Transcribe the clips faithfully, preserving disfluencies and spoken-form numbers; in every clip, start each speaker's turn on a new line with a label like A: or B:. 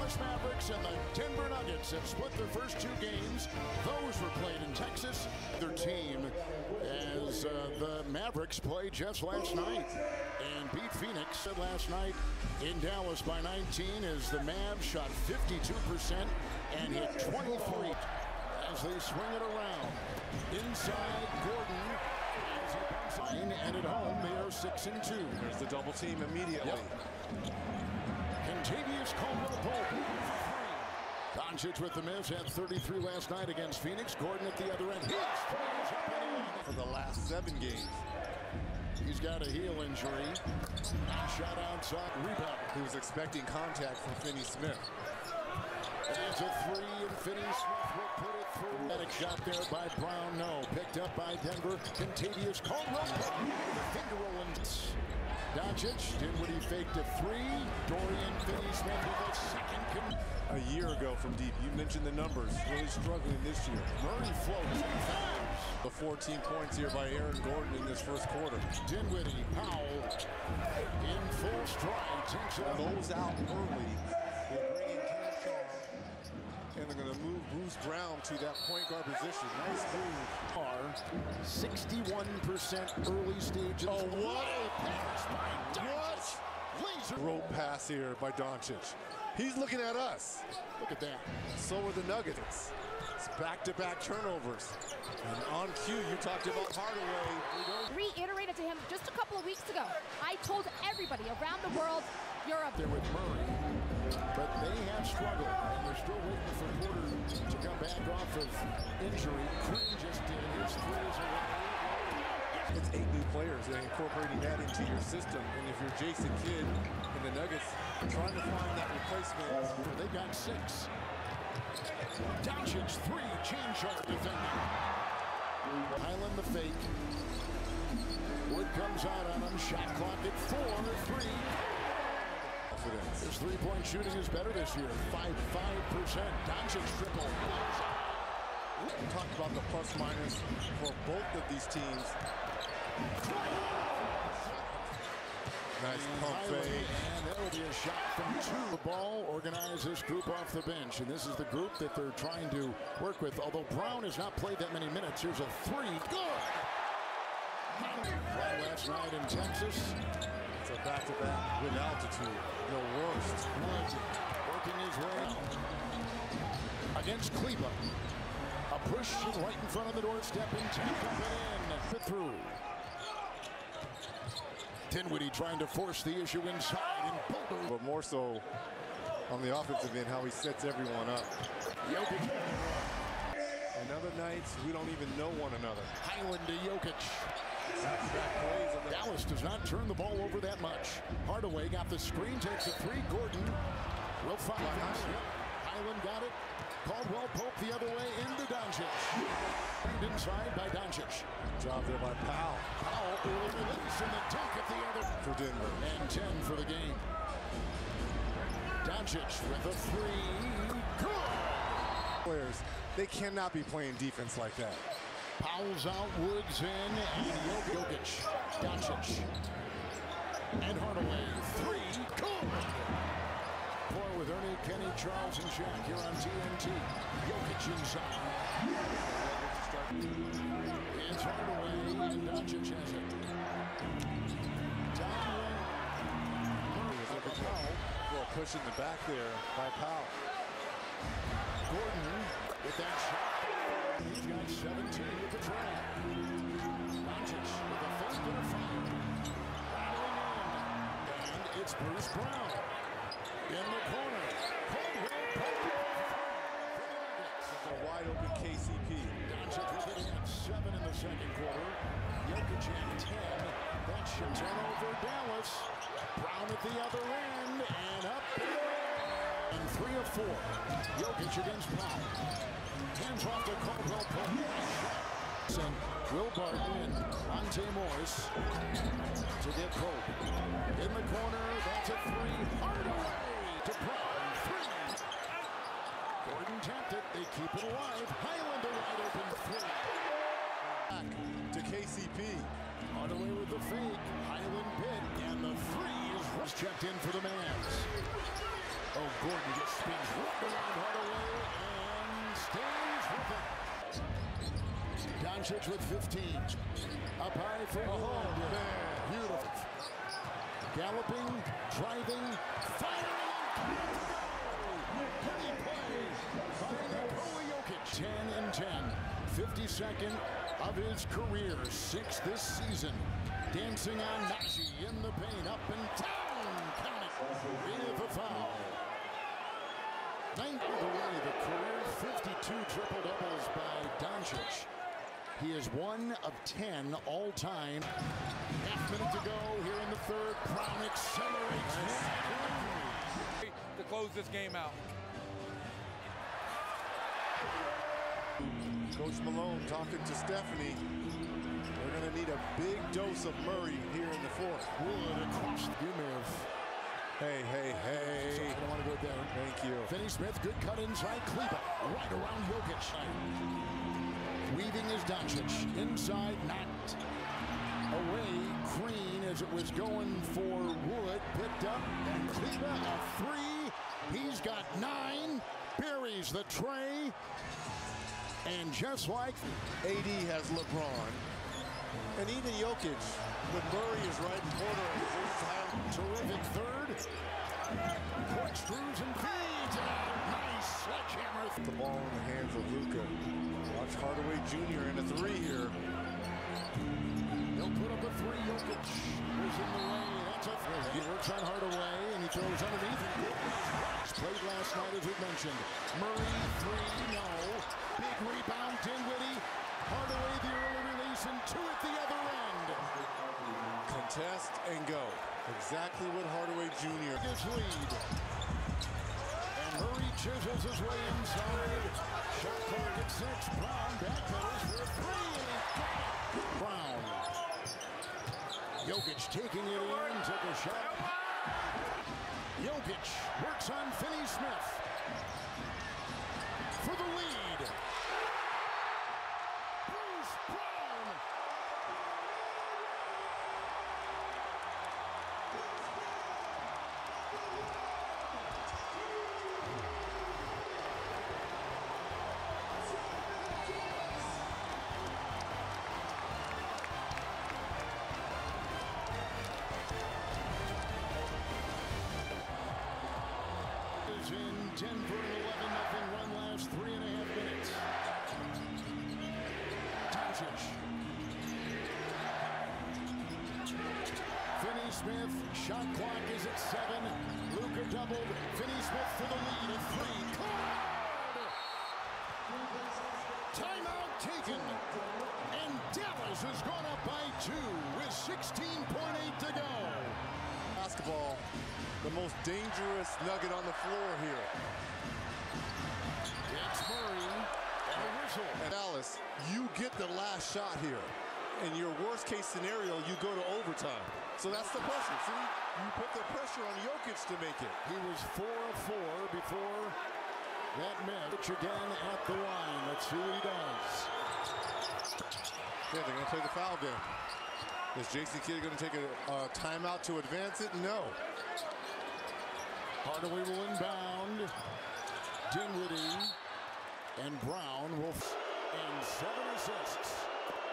A: Dallas Mavericks and the Denver Nuggets have split their first two games. Those were played in Texas. Their team, as uh, the Mavericks played just last night and beat Phoenix last night in Dallas by nineteen, as the Mavs shot fifty-two percent and hit twenty-three as they swing it around. Inside Gordon, as he comes in, and at home they are six and two.
B: There's the double team immediately.
A: Yep. Contavious Caldwell-Pope. Doncic with the miss, had thirty-three last night against Phoenix. Gordon at the other end.
B: For the last seven games.
A: He's got a heel injury. Shot outside, rebound.
B: He was expecting contact from Finney Smith.
A: It's a three, and Finney Smith will put it through. Medic shot there by Brown, no. Picked up by Denver. Contavious Caldwell-Pope. Finger rolling. Doncic did what he faked a three. Dorian Finney-Smith with a second.
B: A year ago from deep, you mentioned the numbers, really struggling this year.
A: Murray floats and fouls.
B: The fourteen points here by Aaron Gordon in this first quarter.
A: Dinwiddie, Powell, in full stride, takes it
B: Goes out early. They bring in Kershaw, and they're going to move Bruce Brown to that point guard position. Nice move.
A: Are sixty-one percent early stages.
B: Oh, what a
A: pass by Doncic. Laser
B: rope pass here by Doncic. He's looking at us.
A: Look at that.
B: So are the Nuggets. It's back-to-back turnovers. And on cue, you talked about Hardaway.
C: Reiterated to him just a couple of weeks ago. I told everybody around the world, you're a...
A: There with Murray. But they have struggled, and they're still waiting for Porter to come back off of injury. Green just did his threes away.
B: It's eight new players and incorporating that into your system. And if you're Jason Kidd and the Nuggets trying to find that replacement,
A: they got six. Doncic three, chain shot defending. Highland the fake. Wood comes out on him. Shot clock at four, three. His three-point shooting is better this year. Five, five percent. Doncic triple.
B: We talked about the plus minus for both of these teams. Nice pump fake.
A: And that'll be a shot from two. The ball organizes this group off the bench, and this is the group that they're trying to work with. Although Brown has not played that many minutes, here's a three. Good. Played last night in Texas.
B: It's a back-to-back with altitude. The worst.
A: Wood working his way against Cleveland. A push right in front of the doorstep and tackles it in. Through. Dinwiddie trying to force the issue inside and bulldoze.
B: But more so on the offensive end, how he sets everyone up.
A: Jokic.
B: And other nights, we don't even know one another.
A: Highland to Jokic.
B: Plays
A: Dallas does not turn the ball over that much. Hardaway got the screen, takes a three. Gordon will find Highland got it. Caldwell-Pope the other way into Doncic. And inside by Doncic.
B: Job there by Powell.
A: Powell will release in the dunk at the other.
B: For Denver.
A: And ten for the game. Doncic with a three. Good.
B: Players, they cannot be playing defense like that.
A: Powell's out, Woods in, and Jokic. Doncic. And Hardaway. Three. Good. Four with Ernie, Kenny, Charles, and Shaq here on T N T. Jokic inside. It's Hardaway, and Doncic has it. Down one.
B: Murray was over Powell. Well, push in the back there by Powell.
A: Gordon with that shot. He's got seventeen with the try. Doncic with a fake and a foul. Rattling in. And it's Bruce Brown. In the corner,
B: a wide open K C P.
A: Doncic hitting at seven in the second quarter. Jokic at ten. That should turn over Dallas. Brown at the other end and up. And three of four. Jokic against Powell. Hands off to Caldwell-Pope. Will Barton and Monte Morris to get Pope. In the corner, that's a three. Hardaway to Brown, three. Gordon tapped it, they keep it alive. Highland a wide open three.
B: back to K C P.
A: Hardaway with the fake. Highland Pitt, and the three is was checked in for the Mavs. Oh, Gordon just spins right around Hardaway and stays with it. Doncic with fifteen. Up high for
B: Oh,
A: Wood.
B: man.
A: Beautiful. Galloping, driving, firing. Pretty play by Nikola Jokic. ten and ten. fifty-second of his career. Sixth this season. Dancing on Nashi in the paint. Up and down. Count it. With a foul. Ninth of the way. The career fifty-two triple-doubles by Doncic. He is one of ten all-time. Half minute to go here in the third. Brown accelerates.
D: To close this game out.
B: Coach Malone talking to Stephanie. They're going to need a big dose of Murray here in the fourth.
A: Wood across the move.
B: Hey, hey, hey.
A: Sorry, I don't want to go down.
B: Thank you.
A: Finney Smith, good cut inside. Kleber right around Jokic. Weaving is Doncic. Inside, knocked away. Green as it was going for Wood. Picked up. And Kleber a three. He's got nine. Buries the tray. And just like
B: A D has LeBron. And even Jokic. When Murray is right in corner.
A: Terrific third. Corkscrews and feeds. Nice sledgehammer.
B: The ball in the hands of Luka. Watch Hardaway Junior in a three here.
A: He'll put up a three. Jokic was in the way. That's a three. He works on Hardaway and he throws underneath. Played last night as we mentioned. Murray three. No. Big rebound. Dinwiddie. Hardaway the early release and two at the other end.
B: Contest and go. Exactly what Hardaway Junior
A: His lead. And Murray chisels his way inside. Shot clock at six. Brown back goes for a three. And he got it. Brown. Jokic taking it in. Took a shot. Jokic works on Finney Smith for the lead. Bruce Brown. In Denver, eleven nothing run last three and a half minutes. Doncic. Finney Smith, shot clock is at seven. Luka doubled. Finney Smith for the lead at three. Called! Timeout taken. And Dallas has gone up by two with sixteen point eight to go.
B: Basketball. The most dangerous nugget on the floor here.
A: It's Murray and a whistle.
B: And Dallas, you get the last shot here. In your worst case scenario, you go to overtime. So that's the pressure. See, you put the pressure on Jokic to make it.
A: He was four of four before that match. Again at the line. Let's see what he does.
B: Yeah, they're going to play the foul game. Is Jason Kidd going to take a, a timeout to advance it? No.
A: Hardaway will inbound. Dinwiddie and Brown will f and seven assists.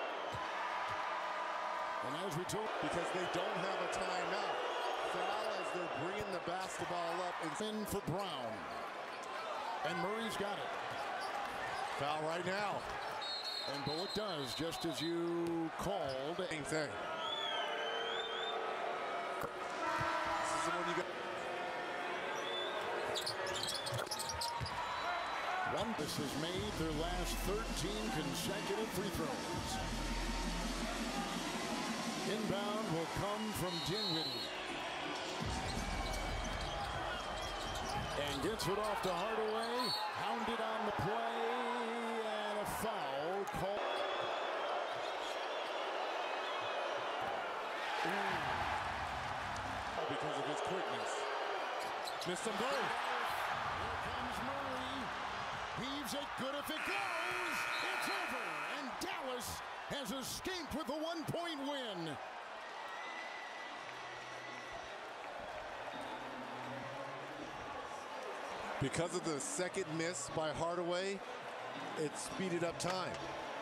A: And as we told,
B: because they don't have a timeout. Foul as they're bringing the basketball up and
A: in for Brown. And Murray's got it.
B: Foul right now.
A: And Bullock does, just as you called.
B: Same thing. This is the one you got.
A: One, this has made their last thirteen consecutive free throws. Inbound will come from Dinwiddie. And gets it off to Hardaway. Hounded on the play. And a foul called.
B: Oh, because of his quickness. Missed them both.
A: Here comes Murray. Heaves it good if it goes. It's over. And Dallas has escaped with a one-point win.
B: Because of the second miss by Hardaway, it speeded up time.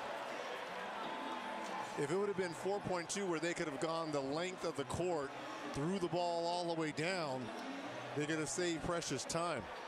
B: If it would have been four point two where they could have gone the length of the court, threw the ball all the way down, they could have saved precious time.